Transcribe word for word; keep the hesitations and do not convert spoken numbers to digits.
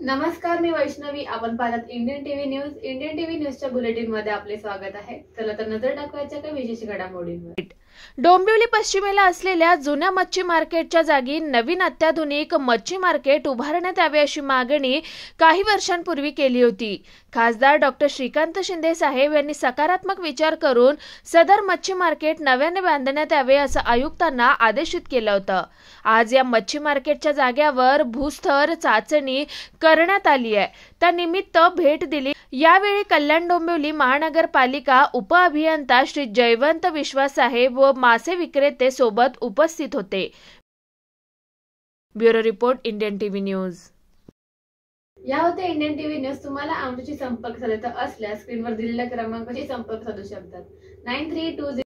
नमस्कार, मी वैष्णवी. आपण पाहतात Indian TV news. Indian TV न्यूजच्या बुलेटिन मध्ये आपले स्वागत आहे. चला तर नजर टाकवायच्या काही विशेष घडामोडींवर. डोंबिवली पश्चिमेला असलेल्या जुन्या मच्छी मार्केटच्या जागी नवीन अत्याधुनिक मच्छी मार्केट उभारण्यात यावे अशी मागणी काही वर्षांपूर्वी केली होती. खासदार डॉक्टर श्रीकांत शिंदे साहेब यांनी सकारात्मक विचार करून सदर मच्छी मार्केट नव्याने बांधण्यात यावे असं आयुक्तांना आदेशित केलं होतं. आज या मच्छी मार्केटच्या जागेवर भूस्तर चाचणी करण्यात आली आहे. त्यानिमित्त भेट दिली. यावेळी कल्याण डोंबिवली महानगरपालिका उपअभियंता श्री जयवंत विश्वास साहेब व मासे विक्रेते सोबत उपस्थित होते. Bureau report, Indian TV news. या होते इंडियन टीव्ही न्यूज. तुम्हाला आमच्याशी संपर्क साधायचा असल्यास स्क्रीनवर दिलेल्या क्रमांकाशी संपर्क साधू शकतात. Nine three to